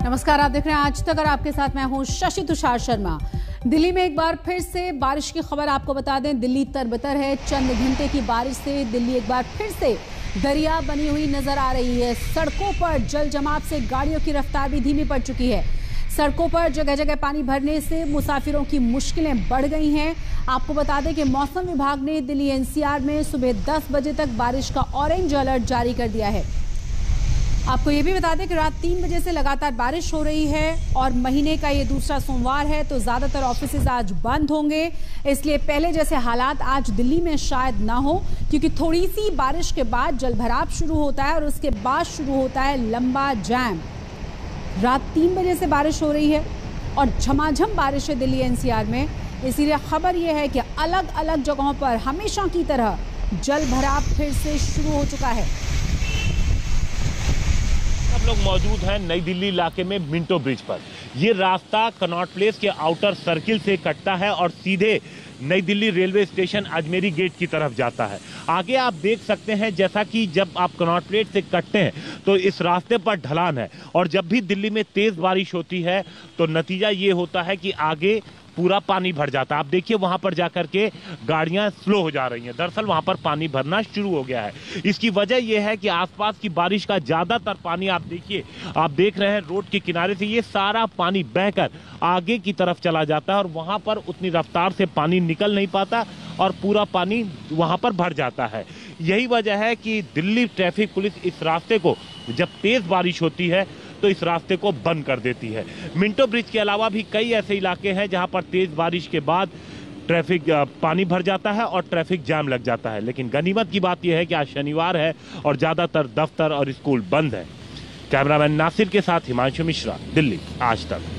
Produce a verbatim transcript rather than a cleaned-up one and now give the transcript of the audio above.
नमस्कार, आप देख रहे हैं आज तक और आपके साथ मैं हूं शशि तुषार शर्मा। दिल्ली में एक बार फिर से बारिश की खबर आपको बता दें। दिल्ली तरबतर है। चंद घंटे की बारिश से दिल्ली एक बार फिर से दरिया बनी हुई नजर आ रही है। सड़कों पर जल जमाव से गाड़ियों की रफ्तार भी धीमी पड़ चुकी है। सड़कों पर जगह जगह पानी भरने से मुसाफिरों की मुश्किलें बढ़ गई हैं। आपको बता दें कि मौसम विभाग ने दिल्ली एनसीआर में सुबह दस बजे तक बारिश का ऑरेंज अलर्ट जारी कर दिया है। आपको ये भी बता दें कि रात तीन बजे से लगातार बारिश हो रही है और महीने का ये दूसरा सोमवार है, तो ज्यादातर ऑफिसेज आज बंद होंगे। इसलिए पहले जैसे हालात आज दिल्ली में शायद ना हो, क्योंकि थोड़ी सी बारिश के बाद जलभराव शुरू होता है और उसके बाद शुरू होता है लंबा जैम। रात तीन बजे से बारिश हो रही है और झमाझम बारिश है दिल्ली एनसीआर में। इसीलिए खबर यह है कि अलग अलग जगहों पर हमेशा की तरह जलभराव फिर से शुरू हो चुका है। हम लोग मौजूद हैं नई दिल्ली इलाके में मिंटो ब्रिज पर। ये रास्ता कनॉट प्लेस के आउटर सर्किल से कटता है और सीधे नई Delhi railway station Ajmeri gate की तरफ जाता है। आगे आप देख सकते हैं, जैसा कि जब आप कनॉट प्लेस से कटते हैं तो इस रास्ते पर ढलान है और जब भी दिल्ली में तेज बारिश होती है तो नतीजा ये होता है कि आगे पूरा पानी भर जाता है। आप देखिए वहां पर जाकर के गाड़ियां स्लो हो जा रही हैं। दरअसल वहां पर पानी भरना शुरू हो गया है। इसकी वजह यह है कि आसपास की बारिश का ज्यादातर पानी आप देखिए, आप देख रहे हैं रोड के किनारे से ये सारा पानी बहकर आगे की तरफ चला जाता है और वहां पर उतनी रफ्तार से पानी निकल नहीं पाता और पूरा पानी वहां पर भर जाता है। यही वजह है कि दिल्ली ट्रैफिक पुलिस इस रास्ते को जब तेज बारिश होती है तो इस रास्ते को बंद कर देती है। मिंटो ब्रिज के अलावा भी कई ऐसे इलाके हैं जहां पर तेज बारिश के बाद ट्रैफिक पानी भर जाता है और ट्रैफिक जाम लग जाता है। लेकिन गनीमत की बात यह है कि आज शनिवार है और ज्यादातर दफ्तर और स्कूल बंद है। कैमरामैन नासिर के साथ हिमांशु मिश्रा, दिल्ली आज तक।